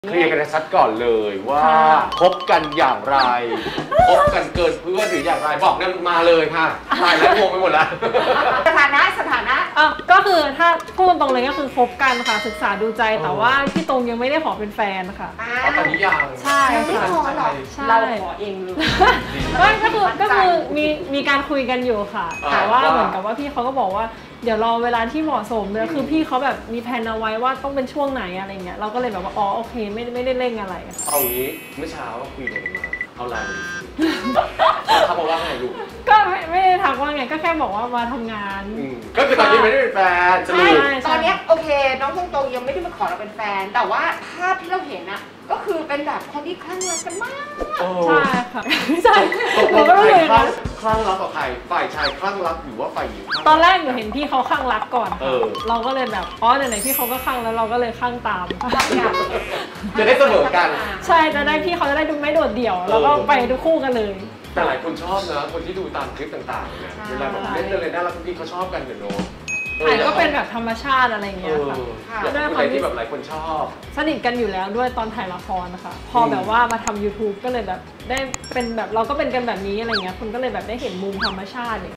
เคลียร์กันชัดก่อนเลยว่าคบกันอย่างไรคบกันเกินเพื่อนหรืออย่างไรบอกนั่นมาเลยค่ะตายแล้วงงไปหมดแล้วสถานะก็คือถ้าพูดตรงๆเลยก็คือคบกันค่ะศึกษาดูใจแต่ว่าพี่ตรงยังไม่ได้ขอเป็นแฟนค่ะตอนนี้ยังใช่ไม่ขอหรอเราขอเองเลยก็คือมีการคุยกันอยู่ค่ะแต่ว่าเหมือนกับว่าพี่เขาก็บอกว่าเดี๋ยวรอเวลาที่เหมาะสมเลยคือพี่เขาแบบมีแผนเอาไว้ว่าต้องเป็นช่วงไหนอะไรเงี้ยเราก็เลยแบบว่าอ๋อโอเคไม่ได้เร่งอะไรเอางี้เมื่อเช้าคุยกันมาเอาไลน์มาดิเขาบอกว่าไงลูกก็ไม่ได้ทักว่าไงก็แค่บอกว่ามาทำงานก็คือตอนนี้ไม่ได้เป็นแฟนใช่ตอนนี้โอเคน้องตรงยังไม่ได้มาขอเราเป็นแฟนแต่ว่าภาพที่เราเห็นนะก็คือเป็นแบบคนที่คลั่งรักกันมากใช่ค่ะใช่หนูก็รู้เลยนะคลั่งรักกับใครฝ่ายชายคลั่งรักหรือว่าฝ่ายหญิงตอนแรกหนูเห็นพี่เขาคลั่งรักก่อนเราก็เลยแบบอ๋อไหนๆพี่เขาก็คลั่งแล้วเราก็เลยคลั่งตามจะได้เสมอกันใช่จะได้พี่เขาจะได้ดูไม่โดดเดี่ยวแล้วก็ไปทุกคู่กันเลยแต่หลายคนชอบนะคนที่ดูตามคลิปต่างๆเนี่ยเวลาแบบเล่นอะไรน่ารักพี่เขาชอบกันเนาะก็เป็นแบบธรรมชาติอะไรเงี้ยค่ะด้วยความที่แบบหลายคนชอบสนิทกันอยู่แล้วด้วยตอนถ่ายละครนะคะพอแบบว่ามาทำ YouTube ก็เลยแบบได้เป็นแบบเราก็เป็นกันแบบนี้อะไรเงี้ยคุณก็เลยแบบได้เห็นมุมธรรมชาติ